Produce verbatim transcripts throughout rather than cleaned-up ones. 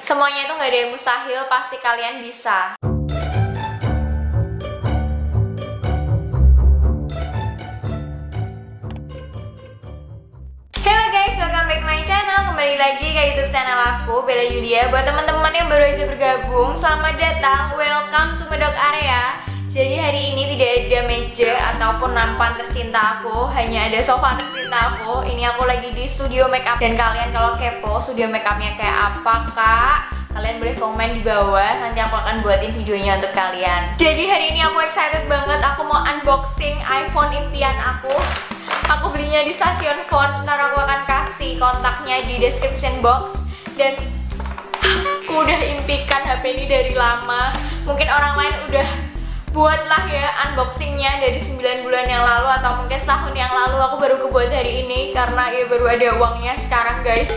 Semuanya itu nggak ada yang mustahil, pasti kalian bisa. Hello guys, welcome back to my channel. Kembali lagi ke YouTube channel aku, Bella Yulia. Buat teman-teman yang baru aja bergabung, selamat datang, welcome to Medok Area. Jadi hari ini tidak ada meja ataupun nampan tercinta aku, hanya ada sofa tercinta aku. Ini aku lagi di studio makeup. Dan kalian kalau kepo studio makeupnya kayak apa kak, kalian boleh komen di bawah, nanti aku akan buatin videonya untuk kalian. Jadi hari ini aku excited banget, aku mau unboxing iPhone impian aku. Aku belinya di stasiun phone, ntar aku akan kasih kontaknya di description box. Dan aku udah impikan H P ini dari lama. Mungkin orang lain udah buatlah ya unboxingnya dari sembilan bulan yang lalu atau mungkin setahun yang lalu. Aku baru kebuat hari ini karena ya baru ada uangnya sekarang guys.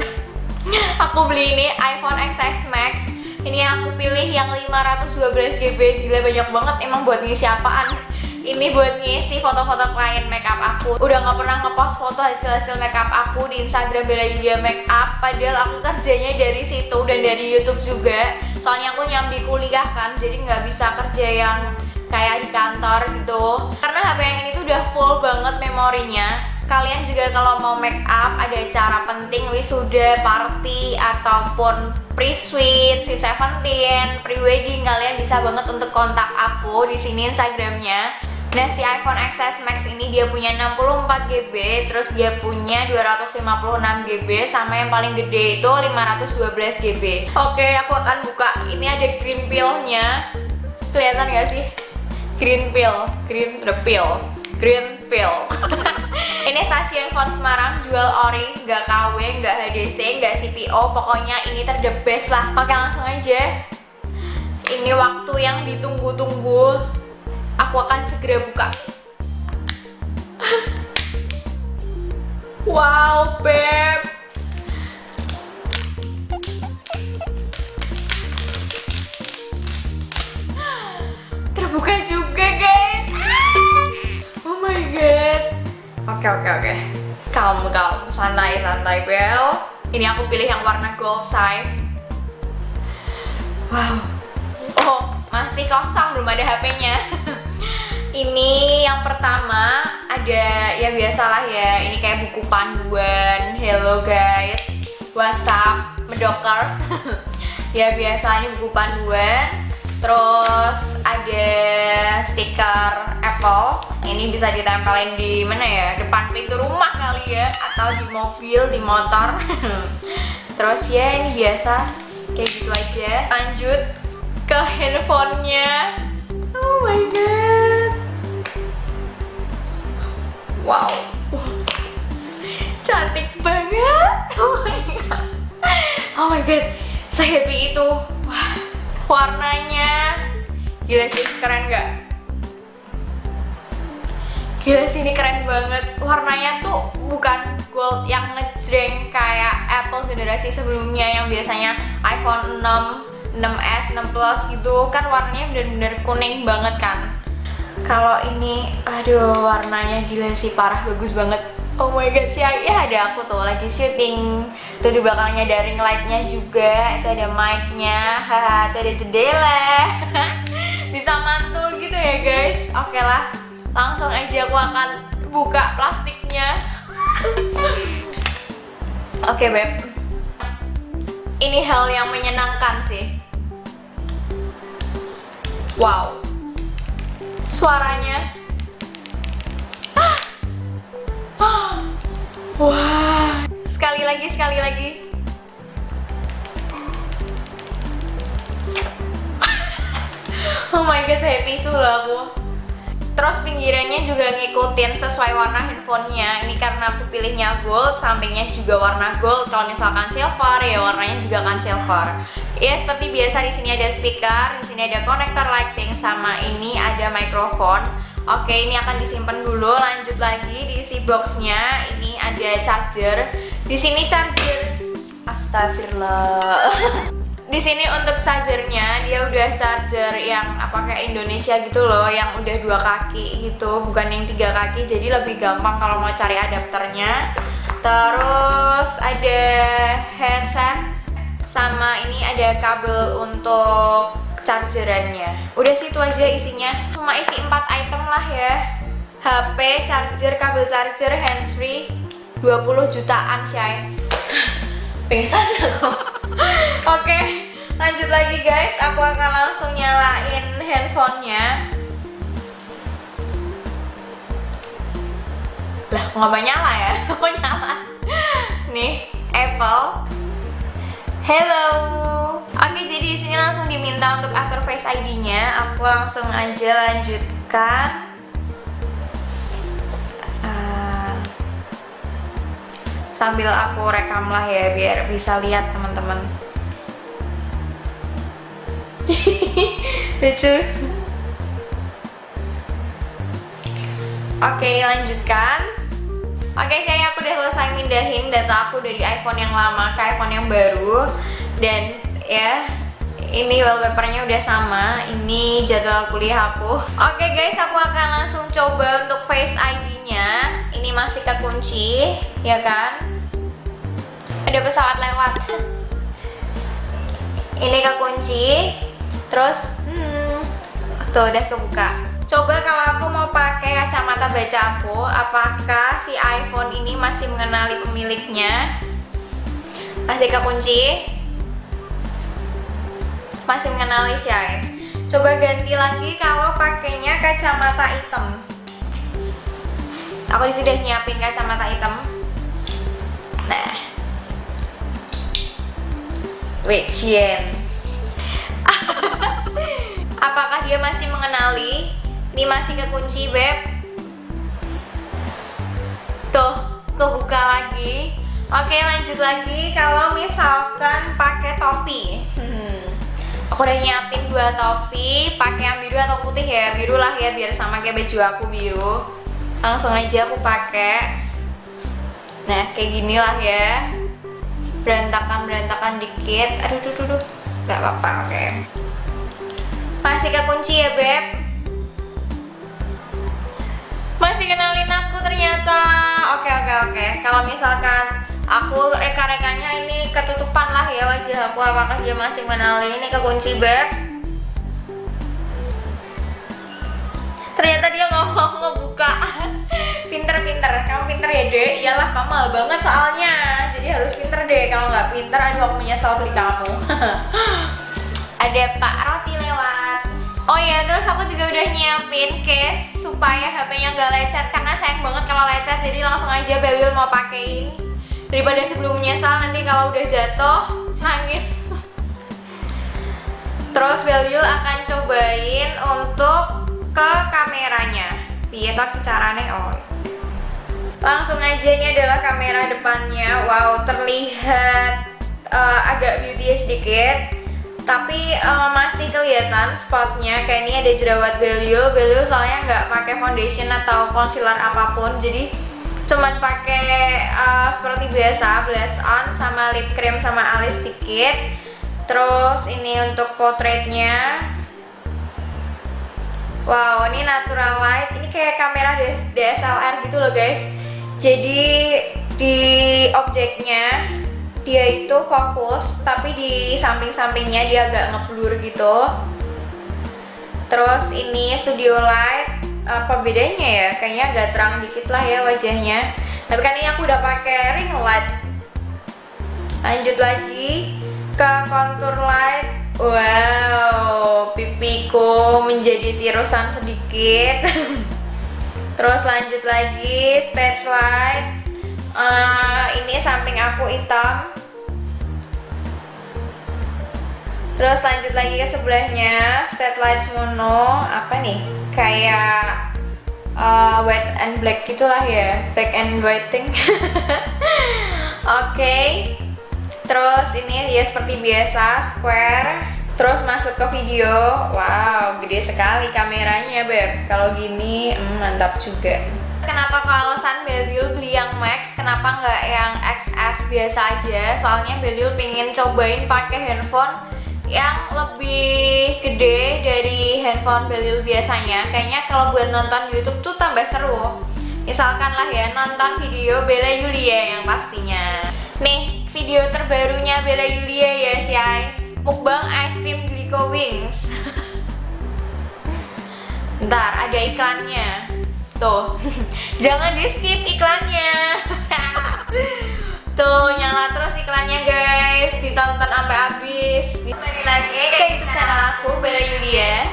Aku beli ini iPhone X S Max. Ini aku pilih yang lima ratus dua belas giga. Gila banyak banget, emang buat ngisi apaan? Ini buat ngisi foto-foto klien makeup aku. Udah gak pernah ngepost foto hasil-hasil makeup aku di Instagram Bella Yulia Makeup. Padahal aku kerjanya dari situ dan dari YouTube juga. Soalnya aku nyambi kuliah kan, jadi nggak bisa kerja yang kayak di kantor gitu. Karena H P yang ini tuh udah full banget memorinya. Kalian juga kalau mau make up, ada acara penting, wisuda, party, ataupun pre-suite, sweet seventeen, pre-wedding, kalian bisa banget untuk kontak aku di sini Instagramnya. Nah, si iPhone X S Max ini dia punya enam puluh empat giga, terus dia punya dua ratus lima puluh enam giga, sama yang paling gede itu lima ratus dua belas giga. Oke, aku akan buka. Ini ada green pill-nya. Kelihatan gak sih? Green pill, green the pill, green pill. Ini stasiun phone Semarang, jual ori, nggak K W, nggak H D C, nggak C P O. Pokoknya ini ter the best lah. Oke, langsung aja. Ini waktu yang ditunggu-tunggu. Aku akan segera buka. Wow, beb. Terbuka juga, guys. Oh my god. Oke, oke, oke. Kalem, kalem, santai, santai, Bel. Ini aku pilih yang warna gold side. Wow. Oh, masih kosong, belum ada H P-nya. Ini yang pertama ada, ya biasalah ya, ini kayak buku panduan. Hello guys, what's up, Medokers. Ya biasa, ini buku panduan. Terus ada stiker Apple. Ini bisa ditempelin di mana ya? Depan pintu rumah kali ya, atau di mobil, di motor. Terus ya ini biasa kayak gitu aja. Lanjut ke handphonenya. Oh my god. Wow. Cantik banget. Oh my god. Oh my god. Se-happy itu. Wah. Warnanya gila sih, keren gak? Gila sih, ini keren banget. Warnanya tuh bukan gold yang ngejreng kayak Apple generasi sebelumnya yang biasanya iPhone enam, enam S, enam Plus gitu kan, warnanya bener-bener kuning banget kan. Kalau ini, aduh, warnanya gila sih, parah, bagus banget. Oh my god, sih ya ada aku tuh lagi syuting. Tuh di belakangnya ada ring light-nya juga. Itu ada mic-nya. Haha, itu ada jendela. Bisa mantul gitu ya guys. Oke lah, langsung aja aku akan buka plastiknya. Oke beb, ini hal yang menyenangkan sih. Wow, suaranya. Wah, sekali lagi, sekali lagi. Oh my god, happy itu loh aku. Terus pinggirannya juga ngikutin sesuai warna handphonenya. Ini karena aku pilihnya gold, sampingnya juga warna gold. Kalau misalkan silver, ya warnanya juga akan silver. Ya seperti biasa, di sini ada speaker, di sini ada konektor lighting, sama ini ada mikrofon. Oke, ini akan disimpan dulu. Lanjut lagi, diisi boxnya. Ini ada charger. Di sini charger. Astagfirullah. Di sini untuk chargernya dia udah charger yang apa kayak Indonesia gitu loh, yang udah dua kaki gitu, bukan yang tiga kaki. Jadi lebih gampang kalau mau cari adapternya. Terus ada headset sama ini ada kabel untuk chargerannya. Udah sih itu aja isinya. Cuma isi empat item lah ya. H P, charger, kabel charger, handsfree, dua puluh jutaan Syai. Pingsan aku. Oke, lanjut lagi guys. Aku akan langsung nyalain handphonenya. Lah, kok nggak nyala ya? Kok nyala? Nih, Apple. Hello. Oke, jadi di sini langsung diminta untuk atur Face I D-nya. Aku langsung aja lanjutkan. Uh, sambil aku rekam lah ya, biar bisa lihat teman-teman. Lucu. Oke, lanjutkan. Oke, saya aku udah selesai mindahin data aku dari iPhone yang lama ke iPhone yang baru. Dan ya, ini wallpapernya udah sama. Ini jadwal kuliah aku. Oke guys, aku akan langsung coba untuk Face I D-nya. Ini masih kekunci, ya kan? Ada pesawat lewat. Ini kekunci. Terus, hmm, tuh udah kebuka. Coba kalau aku mau pakai kacamata baca aku, apakah si iPhone ini masih mengenali pemiliknya? Masih kekunci? Masih mengenali Syai. Coba ganti lagi kalau pakainya kacamata hitam. Aku sudah nyiapin kacamata hitam. Nah, wait, Jen. Apakah dia masih mengenali? Ini masih kekunci, Beb. Tuh, kebuka lagi. Oke, lanjut lagi. Kalau misalkan pakai topi, hmm. aku udah nyiapin dua topi. Pakai yang biru atau putih ya? Biru lah ya, biar sama kayak baju aku biru. Langsung aja aku pakai. Nah, kayak gini lah ya. Berantakan-berantakan dikit. Aduh, duh, duh, duh. Gak apa-apa, oke. Masih kekunci ya, Beb? Masih kenalin aku ternyata. Oke oke oke. Kalau misalkan aku reka-rekanya ini ketutupan lah ya wajah aku, apakah dia masih mengenali? Ini kekunci, Beb. Ternyata dia nggak mau ngebuka. Pinter-pinter. Kamu pinter ya, Dek? Iyalah, kamu mahal banget soalnya. Jadi harus pinter deh. Kalau nggak pinter, aduh aku menyesal beli kamu. Ada Pak Roti lewat. Oh iya, terus aku juga udah nyiapin case supaya H P-nya nggak lecet, karena sayang banget kalau lecet. Jadi langsung aja Belul mau pakein daripada sebelum menyesal nanti kalau udah jatuh nangis. Terus Belul akan cobain untuk ke kameranya. Piye tak carane? Oh, langsung aja, ini adalah kamera depannya. Wow, terlihat uh, agak beauty sedikit, tapi uh, masih kelihatan spotnya. Kayak ini ada jerawat Belul. Belul soalnya nggak pakai foundation atau concealer apapun, jadi cuman pakai uh, seperti biasa blush on sama lip cream sama alis sedikit. Terus ini untuk portraitnya. Wow, ini natural light. Ini kayak kamera D S L R gitu loh guys. Jadi di objeknya dia itu fokus, tapi di samping-sampingnya dia agak ngeblur gitu. Terus ini studio light, apa bedanya ya? Kayaknya agak terang dikit lah ya wajahnya. Tapi kan ini aku udah pakai ring light. Lanjut lagi ke contour light. Wow, pipiku menjadi tirusan sedikit. Terus lanjut lagi stage light. Uh, ini samping aku hitam. Terus lanjut lagi ke sebelahnya stage light mono. Apa nih? Kayak uh, white and black gitulah ya, black and white thing. Oke. Okay. Terus ini ya seperti biasa square. Terus masuk ke video. Wow, gede sekali kameranya, Beb. Kalau gini mm, mantap juga. Kenapa alasan Belul beli yang Max, kenapa nggak yang X S biasa aja? Soalnya Belul pengen cobain pakai handphone yang lebih gede dari handphone Belul biasanya. Kayaknya kalau buat nonton YouTube tuh tambah seru. Misalkan lah ya, nonton video Bella Yulia yang pastinya. Nih, video terbarunya Bella Yulia ya Syai, mukbang ice cream Glico Wings. Ntar ada iklannya tuh. Jangan di skip iklannya. Tuh nyala terus iklannya guys, ditonton sampai habis. Kembali lagi ke YouTube channel aku Bella Yulia.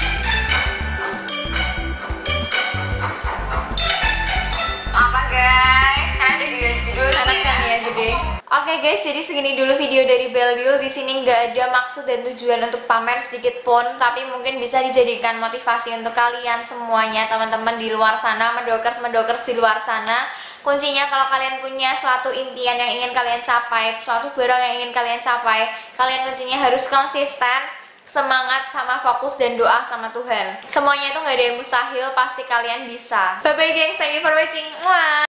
Apa guys? Ada di judul anak kan ya gede. Oke guys, jadi segini dulu video dari Bellyul. Di sini nggak ada maksud dan tujuan untuk pamer sedikit pun, tapi mungkin bisa dijadikan motivasi untuk kalian semuanya, teman-teman di luar sana, medokers medokers di luar sana. Kuncinya kalau kalian punya suatu impian yang ingin kalian capai, suatu barang yang ingin kalian capai, kalian kuncinya harus konsisten, semangat, sama fokus dan doa sama Tuhan. Semuanya itu nggak ada yang mustahil, pasti kalian bisa. Bye bye gengs, thank you for watching. Mwah.